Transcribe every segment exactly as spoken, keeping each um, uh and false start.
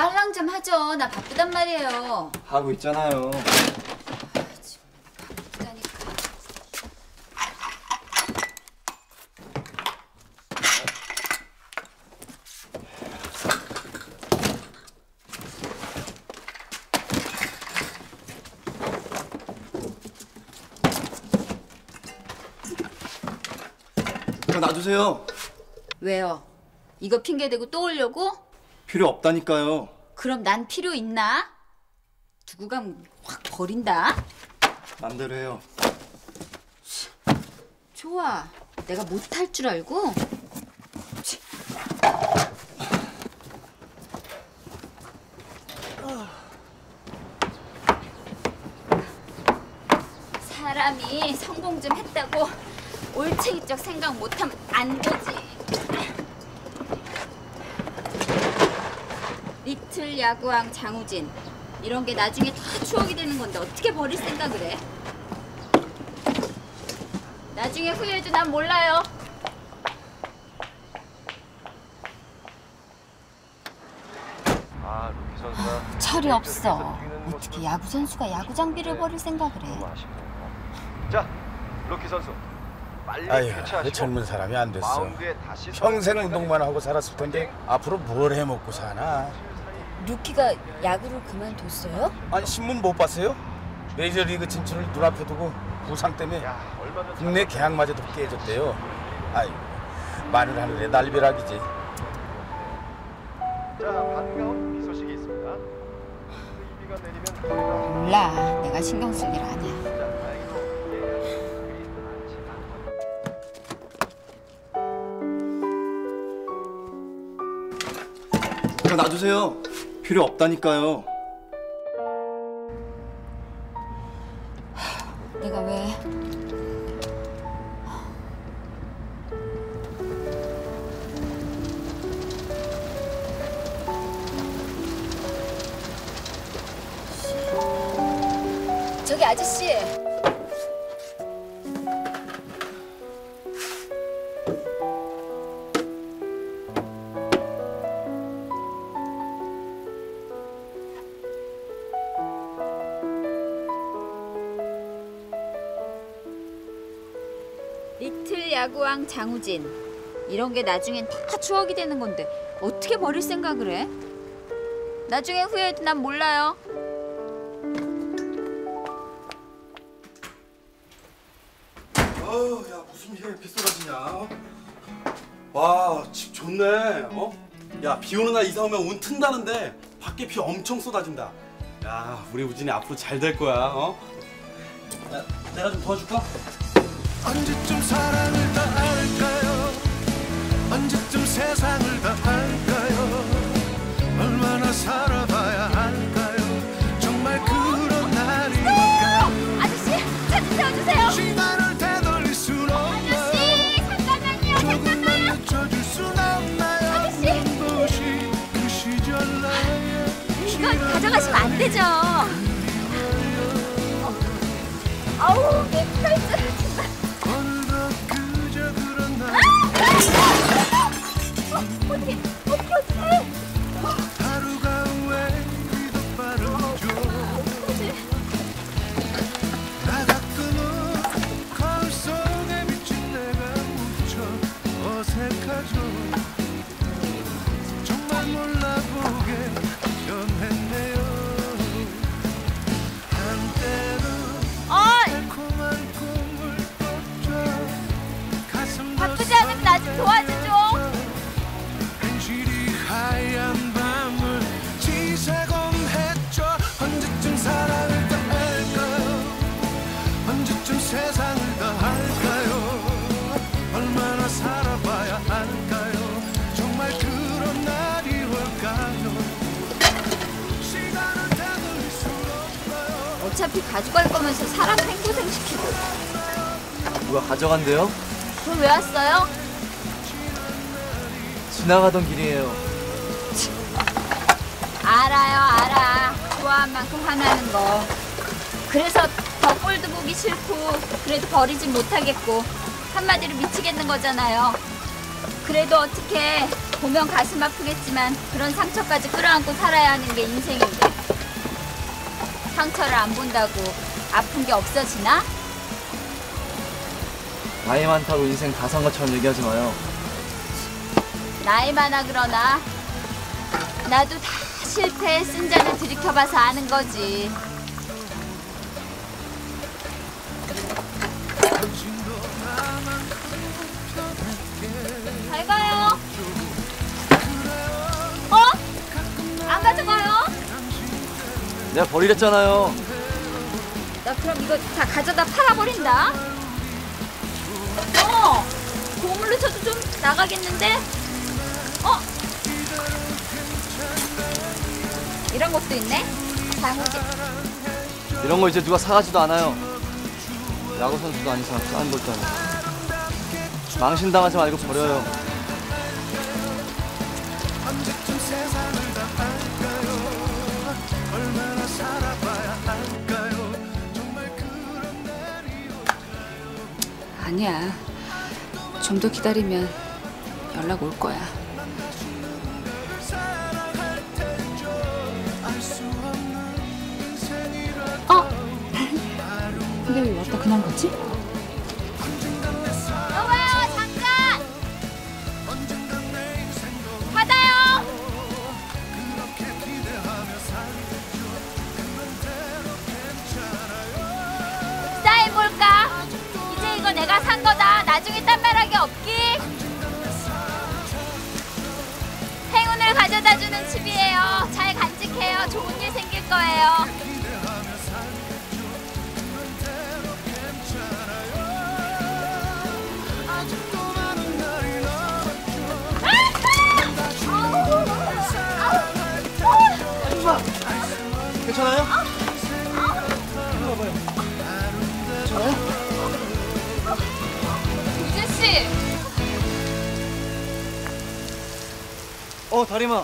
빨랑 좀 하죠. 나 바쁘단 말이에요. 하고 있잖아요. 놔두세요. 왜요? 이거 핑계대고 또 오려고? 필요 없다니까요. 그럼 난 필요 있나? 두고 가면 확 버린다. 맘대로 해요. 좋아. 내가 못할 줄 알고? 사람이 성공 좀 했다고 올챙이적 생각 못하면 안 되지. 리틀 야구왕 장우진. 이런 게 나중에 다 추억이 되는 건데 어떻게 버릴 생각을 해? 나중에 후회해도 난 몰라요. 아, 루키 선수가 철이 없어. 어떻게 야구 선수가 야구 장비를 버릴 생각을 해? 자, 루키 선수. 빨리 아유, 교체하시고 젊은 사람이 안 됐어. 마운드에 다시 평생 운동만 하고 살았을 텐데 앞으로 뭘 해먹고 사나? 루키가 야구를 그만뒀어요? 아니 신문 못 봤어요? 메이저리그 진출을 눈앞에 두고 부상 때문에 야, 얼마 전 국내 계약마저도 깨졌대요. 아유, 마늘 하늘에 날벼락이지. 자, 반가운 비 소식이 있습니다. 이 비가 내리면 거리가 몰라. 내가 신경 쓸 일 아니야. 자, 다행히도 예약이 그냥 놔두세요. 필요 없다니까요. 내가 왜? 저기 아저씨. 리틀 야구왕 장우진. 이런 게 나중엔 다 추억이 되는 건데 어떻게 버릴 생각을 해? 나중에 후회해도 난 몰라요. 어우, 야, 무슨 비가 이렇게 쏟아지냐? 와, 집 좋네. 어? 야, 비 오는 날 이사 오면 운 튼다는데 밖에 비 엄청 쏟아진다. 야, 우리 우진이 앞으로 잘 될 거야. 어? 야, 내가 좀 도와줄까? 언제쯤 사랑을 다 알까요? 언제쯤 세상을 다 알까요? 얼마나 살아봐야 할까요? 정말 그런 날이 올까요? 아저씨, 차 좀 세워주세요. 시간을 되돌릴 순 없나요? 아저씨, 잠깐만요. 조금만 늦춰줄 순 없나요? 아저씨. 눈부신 그 시절 나의 이건 가져가시면 안 되죠. 어. 아우, 내 팔자. 오늘도 그저 그런 날 어떻게, 어떻게, 어떻게. 하루가 왜 이리 더 빠르죠? 나 가끔은 거울 속에 비친 내가 묻혀 어색하죠. 정말 몰라보게 변했네요. 한때는 달콤한 꿈을 꿨죠. 가슴 바쁘지 않으면 나 좀 도와주죠. 현실이 하얀 밤을 지새곤 했죠. 언제쯤 사랑을 다 할까요? 언제쯤 세상을 다 할까요? 얼마나 살아봐야 할까요? 정말 그런 날이 올까요? 시간을 되돌릴 수 없어요. 어차피 가져갈 거면서 사람 생고생시키고. 누가 가져간대요? 그럼 왜 왔어요? 지나가던 길이에요. 알아요, 알아. 좋아한 만큼 화나는 거. 그래서 더 꼴도 보기 싫고 그래도 버리진 못하겠고 한마디로 미치겠는 거잖아요. 그래도 어떻게 보면 가슴 아프겠지만 그런 상처까지 끌어안고 살아야 하는 게 인생인데 상처를 안 본다고 아픈 게 없어지나? 나이 많다고 인생 다 산 것처럼 얘기하지 마요. 나이 많아 그러나 나도 다 실패에 쓴 잔을 들이켜봐서 아는 거지. 잘 가요. 어? 안 가져가요? 내가 버리랬잖아요. 나 그럼 이거 다 가져다 팔아버린다. 어, 보물로 쳐도 좀 나가겠는데? 어? 이런 것도 있네? 장우지. 이런 거 이제 누가 사가지도 않아요. 야구 선수도 아닌 사람 쌓은 것도 아니고. 망신당하지 말고 버려요. 언제쯤 세상을 다 알까요? 얼마나 살아봐야 할까요? 정말 그런 날이 아니야. 좀 더 기다리면 연락 올 거야. 사랑할 테죠. 알 수 없는 인생이라 어? 근데 왜 왔다 그냥 갔지? 여보요, 잠깐! 언젠간 내 인생도 받아요! 그렇게 기대하며 살죠. 그런 대로 괜찮아요. 사인 볼까? 이제 이거 내가 산 거다. 나중에 딴말하기 없기. 행운을 가져다 주는 칩이에요. 잘 간직해요. 좋은 일 생길 거예요. 아직도 많은 날이 남았죠. 괜찮아요? 유진 씨. 어, 다리마.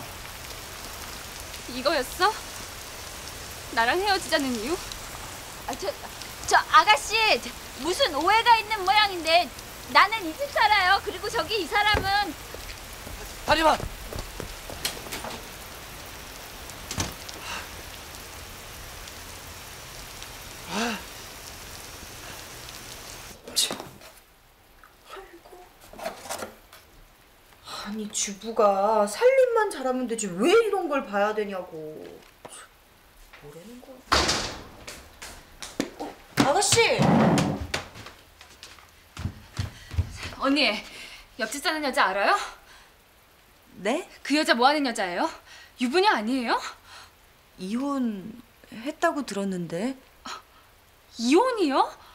이거였어? 나랑 헤어지자는 이유? 아, 저, 저 아가씨 저, 무슨 오해가 있는 모양인데 나는 이 집 살아요. 그리고 저기 이 사람은 다리마. 아니 주부가 살림만 잘하면 되지 왜 이런 걸 봐야 되냐고. 뭐라는 거야? 어, 아가씨. 언니, 옆집 사는 여자 알아요? 네? 그 여자 뭐 하는 여자예요? 유부녀 아니에요? 이혼했다고 들었는데. 이혼이요?